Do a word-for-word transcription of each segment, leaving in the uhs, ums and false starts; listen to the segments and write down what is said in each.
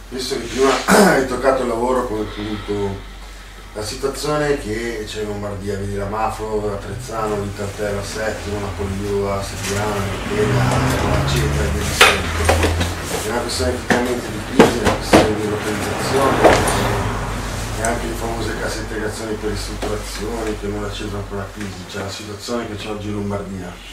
Visto che prima hai toccato il lavoro come punto, la situazione è che c'è in Lombardia, vedi la Mafro, la Trezzano, l'Interterra Settimo, Napoli a Settimana, la Ceta e via di seguito. È una questione effettivamente di crisi, è una questione di localizzazione e anche le famose casse integrazioni per ristrutturazioni che non accedono per la crisi, cioè la situazione che c'è oggi in Lombardia.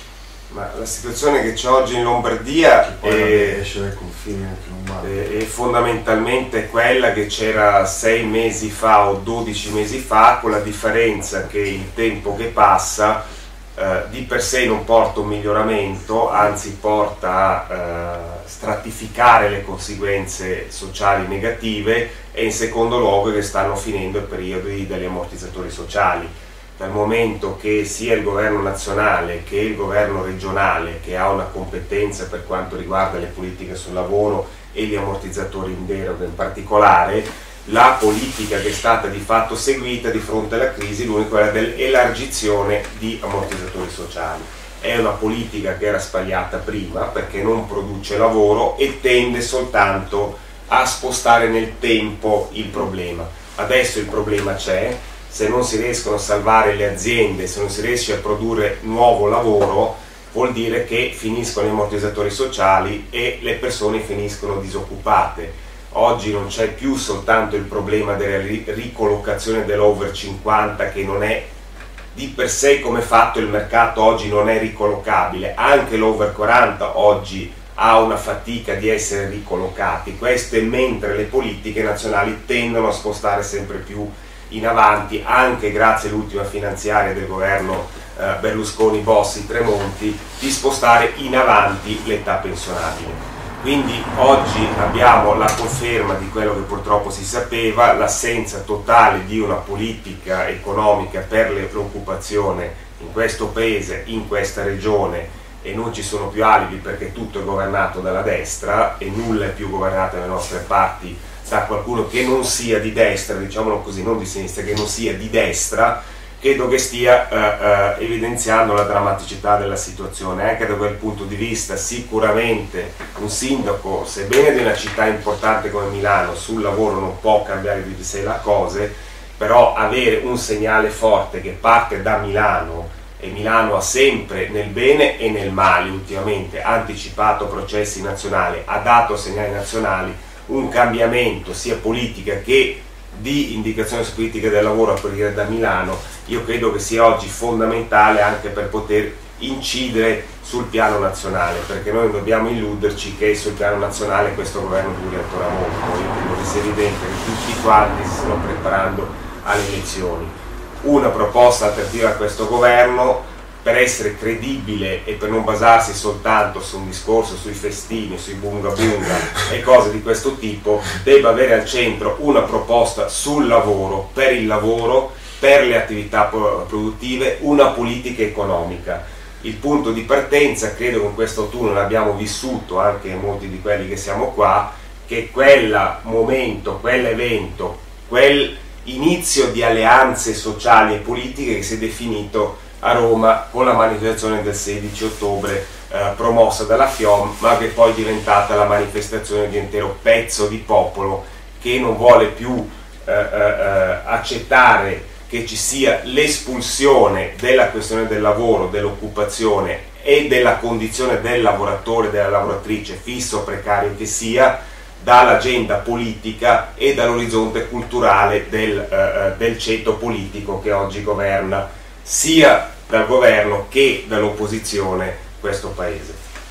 Ma la situazione che c'è oggi in Lombardia è, esce dai confini anche è, è fondamentalmente quella che c'era sei mesi fa o dodici mesi fa, con la differenza che il tempo che passa eh, di per sé non porta un miglioramento, anzi porta a eh, stratificare le conseguenze sociali negative, e in secondo luogo che stanno finendo i periodi degli ammortizzatori sociali. Dal momento che sia il governo nazionale che il governo regionale, che ha una competenza per quanto riguarda le politiche sul lavoro e gli ammortizzatori in deroga in particolare, la politica che è stata di fatto seguita di fronte alla crisi, l'unica era dell'elargizione di ammortizzatori sociali. È una politica che era sbagliata prima perché non produce lavoro e tende soltanto a spostare nel tempo il problema. Adesso il problema c'è. Se non si riescono a salvare le aziende, se non si riesce a produrre nuovo lavoro, vuol dire che finiscono gli ammortizzatori sociali e le persone finiscono disoccupate. Oggi non c'è più soltanto il problema della ricollocazione dell'over cinquanta, che non è di per sé come fatto, il mercato oggi non è ricollocabile, anche l'over quaranta oggi ha una fatica di essere ricollocati. Queste mentre le politiche nazionali tendono a spostare sempre più in avanti, anche grazie all'ultima finanziaria del governo eh, Berlusconi-Bossi-Tremonti, di spostare in avanti l'età pensionabile. Quindi oggi abbiamo la conferma di quello che purtroppo si sapeva, l'assenza totale di una politica economica per l'occupazione in questo paese, in questa regione, e non ci sono più alibi perché tutto è governato dalla destra e nulla è più governato dalle nostre parti da qualcuno che non sia di destra, diciamolo così, non di sinistra, che non sia di destra, credo che stia eh, eh, evidenziando la drammaticità della situazione. Anche da quel punto di vista sicuramente un sindaco, sebbene di una città importante come Milano, sul lavoro non può cambiare di sé le cose, però avere un segnale forte che parte da Milano, e Milano ha sempre nel bene e nel male ultimamente anticipato processi nazionali, ha dato segnali nazionali, un cambiamento sia politica che di indicazione su politica del lavoro a partire da Milano, io credo che sia oggi fondamentale anche per poter incidere sul piano nazionale, perché noi dobbiamo illuderci che sul piano nazionale questo governo duri ancora molto. Io credo che sia evidente che tutti quanti si stanno preparando alle elezioni. Una proposta alternativa a questo governo, per essere credibile e per non basarsi soltanto su un discorso sui festini, sui bunga bunga e cose di questo tipo, debba avere al centro una proposta sul lavoro, per il lavoro, per le attività produttive, una politica economica. Il punto di partenza, credo che in questo autunno l'abbiamo vissuto anche molti di quelli che siamo qua, che quel momento, quell'evento, quel inizio di alleanze sociali e politiche che si è definito a Roma con la manifestazione del sedici ottobre eh, promossa dalla FIOM, ma che poi è diventata la manifestazione di un intero pezzo di popolo che non vuole più eh, eh, accettare che ci sia l'espulsione della questione del lavoro, dell'occupazione e della condizione del lavoratore, della lavoratrice, fisso o precario che sia, dall'agenda politica e dall'orizzonte culturale del, eh, del ceto politico che oggi governa sia dal governo che dall'opposizione questo paese.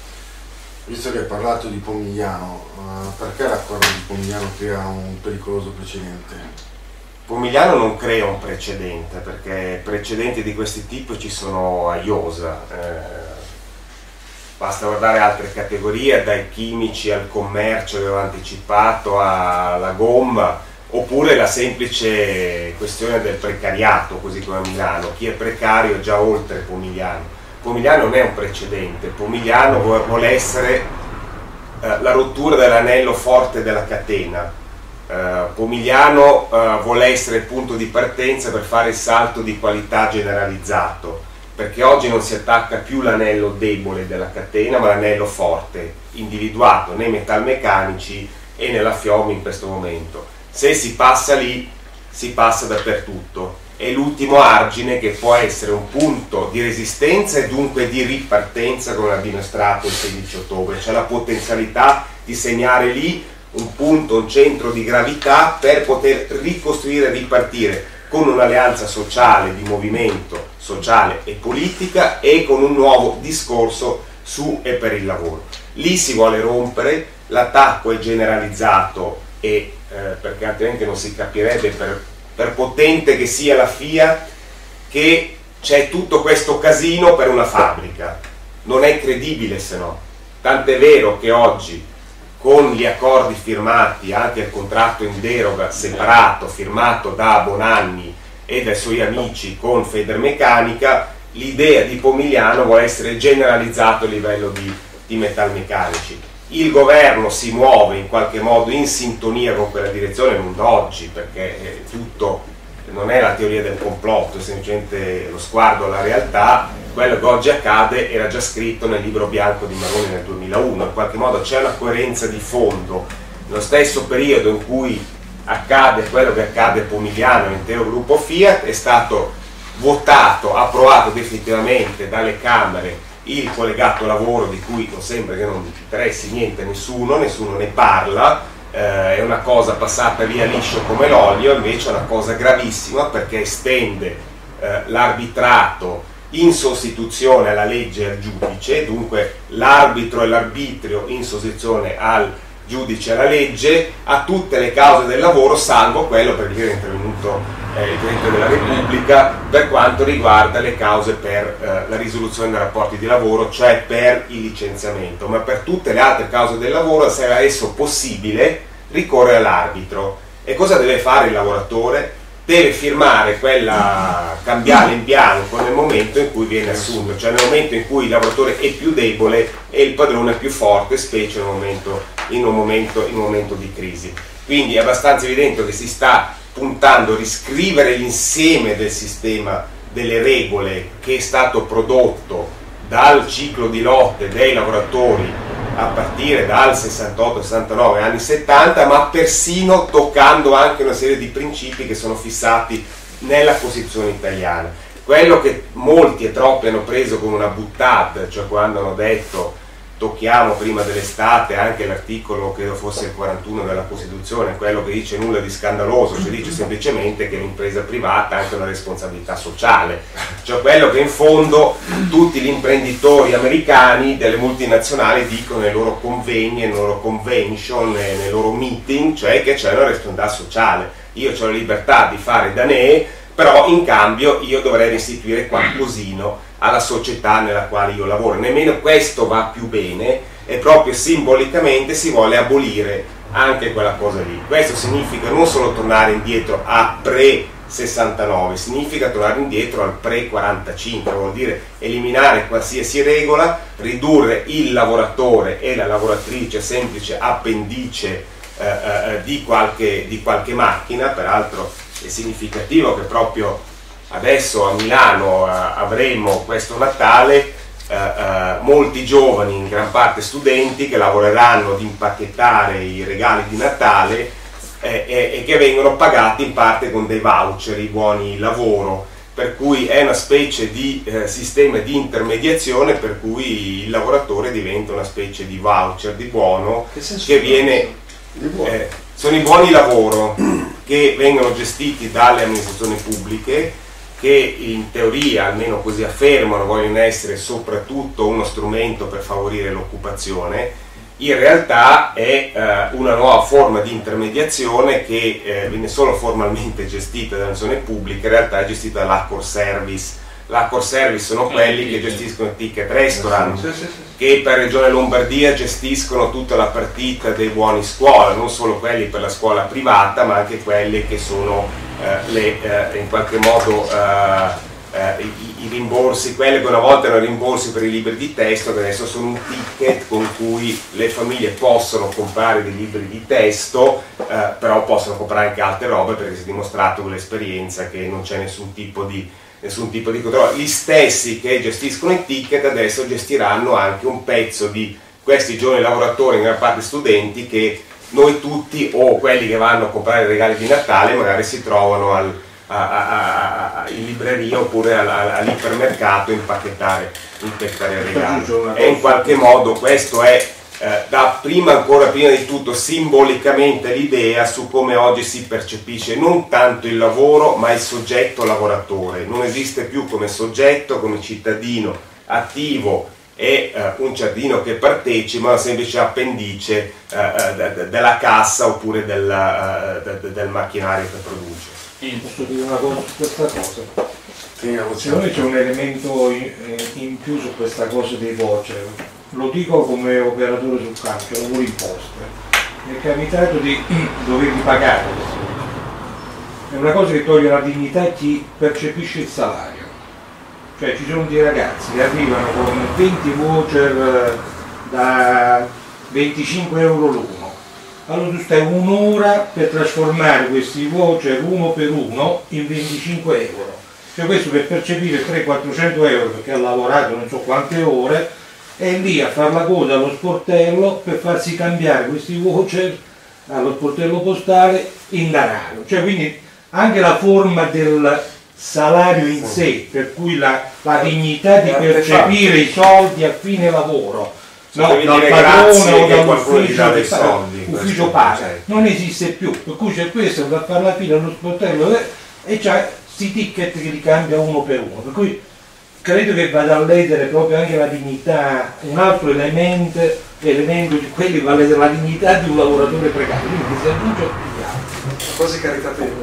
Visto che hai parlato di Pomigliano, uh, perché l'accordo di Pomigliano crea un pericoloso precedente? Pomigliano non crea un precedente, perché precedenti di questi tipi ci sono a iosa. Eh, basta guardare altre categorie, dai chimici al commercio che avevo anticipato, alla gomma, oppure la semplice questione del precariato, così come a Milano. Chi è precario è già oltre Pomigliano. Pomigliano non è un precedente, Pomigliano vuole essere eh, la rottura dell'anello forte della catena. Eh, Pomigliano eh, vuole essere il punto di partenza per fare il salto di qualità generalizzato, perché oggi non si attacca più l'anello debole della catena, ma l'anello forte, individuato nei metalmeccanici e nella F I O M in questo momento. Se si passa lì, si passa dappertutto. È l'ultimo argine che può essere un punto di resistenza e dunque di ripartenza, come ha dimostrato il sedici ottobre. C'è la potenzialità di segnare lì un punto, un centro di gravità per poter ricostruire e ripartire con un'alleanza sociale, di movimento sociale e politica, e con un nuovo discorso su e per il lavoro. Lì si vuole rompere, l'attacco è generalizzato e eh, perché altrimenti non si capirebbe, per, per potente che sia la F I A, che c'è tutto questo casino per una fabbrica. Non è credibile, se no. Tant'è vero che oggi, con gli accordi firmati, anche il contratto in deroga separato firmato da Bonanni e dai suoi amici con Federmeccanica, l'idea di Pomigliano vuole essere generalizzato a livello di, di metalmeccanici. Il governo si muove in qualche modo in sintonia con quella direzione, non da oggi, perché eh, tutto non è la teoria del complotto, è semplicemente lo sguardo alla realtà. Quello che oggi accade era già scritto nel libro bianco di Maroni nel duemilauno, in qualche modo c'è una coerenza di fondo. Nello stesso periodo in cui accade quello che accade a Pomigliano, l'intero gruppo Fiat, è stato votato, approvato definitivamente dalle Camere il collegato lavoro, di cui non sembra che non interessi niente a nessuno, nessuno ne parla, eh, è una cosa passata via liscio come l'olio. Invece è una cosa gravissima, perché estende eh, l'arbitrato in sostituzione alla legge e al giudice, dunque l'arbitro e l'arbitrio in sostituzione al giudice e alla legge, a tutte le cause del lavoro, salvo quello per cui è intervenuto eh, il Presidente della Repubblica per quanto riguarda le cause per eh, la risoluzione dei rapporti di lavoro, cioè per il licenziamento. Ma per tutte le altre cause del lavoro sarà esso possibile ricorrere all'arbitro. E cosa deve fare il lavoratore? Deve firmare quella cambiale in bianco nel momento in cui viene assunto, cioè nel momento in cui il lavoratore è più debole e il padrone è più forte, specie in un momento, in un momento, in un momento di crisi. Quindi è abbastanza evidente che si sta puntando a riscrivere l'insieme del sistema delle regole che è stato prodotto dal ciclo di lotte dei lavoratori a partire dal sessantotto sessantanove, anni settanta, ma persino toccando anche una serie di principi che sono fissati nella Costituzione italiana. Quello che molti e troppi hanno preso come una buttata, cioè quando hanno detto tocchiamo prima dell'estate anche l'articolo, credo fosse il quarantuno della Costituzione, quello che dice nulla di scandaloso, cioè dice semplicemente che l'impresa privata ha anche una responsabilità sociale, cioè quello che in fondo tutti gli imprenditori americani delle multinazionali dicono nei loro convegni, nei loro convention, nei loro meeting, cioè che c'è una responsabilità sociale. Io ho la libertà di fare danè, però in cambio io dovrei restituire qualcosino alla società nella quale io lavoro. Nemmeno questo va più bene, e proprio simbolicamente si vuole abolire anche quella cosa lì. Questo significa non solo tornare indietro a pre sessantanove, significa tornare indietro al pre quarantacinque, vuol dire eliminare qualsiasi regola, ridurre il lavoratore e la lavoratrice semplice appendice eh, eh, di, qualche, di qualche macchina. Peraltro è significativo che proprio adesso a Milano eh, avremo questo Natale eh, eh, molti giovani, in gran parte studenti, che lavoreranno ad impacchettare i regali di Natale eh, eh, e che vengono pagati in parte con dei voucher, i buoni lavoro, per cui è una specie di eh, sistema di intermediazione per cui il lavoratore diventa una specie di voucher, di buono, che viene... Eh, sono i buoni lavoro che vengono gestiti dalle amministrazioni pubbliche, che in teoria, almeno così affermano, vogliono essere soprattutto uno strumento per favorire l'occupazione. In realtà è eh, una nuova forma di intermediazione che eh, viene solo formalmente gestita dall'amministrazione pubblica, in realtà è gestita dall'Accor Service. L'Accor Service sono quelli che gestiscono il ticket restaurant, che per Regione Lombardia gestiscono tutta la partita dei buoni scuola, non solo quelli per la scuola privata, ma anche quelli che sono eh, le, eh, in qualche modo eh, eh, i, i rimborsi, quelli che una volta erano rimborsi per i libri di testo, che adesso sono un ticket con cui le famiglie possono comprare dei libri di testo, eh, però possono comprare anche altre robe, perché si è dimostrato con l'esperienza che non c'è nessun tipo di nessun tipo di controllo. Gli stessi che gestiscono i ticket adesso gestiranno anche un pezzo di questi giovani lavoratori, in gran parte studenti, che noi tutti o quelli che vanno a comprare i regali di Natale magari si trovano al, a, a, a, a, in libreria oppure all'ipermercato impacchettare, impacchettare il regalo. E in qualche modo questo è eh, da prima ancora prima di tutto simbolicamente l'idea su come oggi si percepisce non tanto il lavoro ma il soggetto lavoratore. Non esiste più come soggetto, come cittadino attivo e eh, un cittadino che partecipa, ma una semplice appendice eh, della cassa oppure del, eh, del macchinario che produce. Io posso dire una cosa su questa cosa? Sì, secondo me c'è un elemento in, in più su questa cosa dei voucher. Lo dico come operatore sul campo, lavoro in posta. Mi è capitato di doverli pagare questi voucher. È una cosa che toglie la dignità a chi percepisce il salario. Cioè ci sono dei ragazzi che arrivano con venti voucher da venticinque euro l'uno. Allora tu stai un'ora per trasformare questi voucher uno per uno in venticinque euro. Cioè questo per percepire trecento-quattrocento euro perché ha lavorato non so quante ore, è lì a fare la coda allo sportello per farsi cambiare questi voucher allo sportello postale in denaro. Cioè quindi anche la forma del salario in sé, per cui la, la dignità di percepire i soldi a fine lavoro, no, dal padrone o dall'ufficio che fa, ufficio paga, non esiste più, per cui c'è questo da fare la fila allo sportello e c'è questi ticket che li cambia uno per uno, per cui credo che vada a ledere proprio anche la dignità, un altro elemento, elemento di quelli va a ledere la dignità di un lavoratore precario, quindi si aggiunge a tutti gli altri. Quasi caritatevole.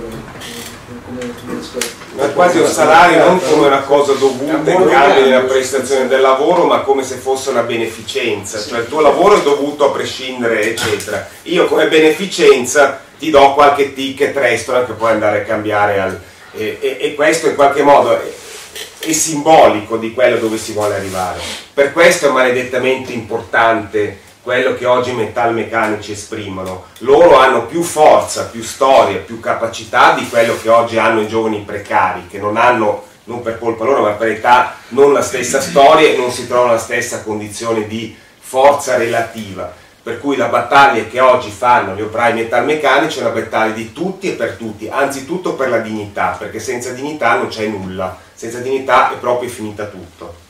Ma quasi un salario non come una cosa dovuta in cambio della prestazione del lavoro, ma come se fosse una beneficenza, cioè il tuo lavoro è dovuto a prescindere eccetera. Io come beneficenza ti do qualche ticket restaurant che puoi andare a cambiare al, e, e, e questo in qualche modo è, è simbolico di quello dove si vuole arrivare. Per questo è maledettamente importante quello che oggi i metalmeccanici esprimono. Loro hanno più forza, più storia, più capacità di quello che oggi hanno i giovani precari, che non hanno, non per colpa loro, ma per età, non la stessa storia e non si trovano nella stessa condizione di forza relativa. Per cui la battaglia che oggi fanno gli operai metalmeccanici è una battaglia di tutti e per tutti, anzitutto per la dignità, perché senza dignità non c'è nulla, senza dignità è proprio finita tutto.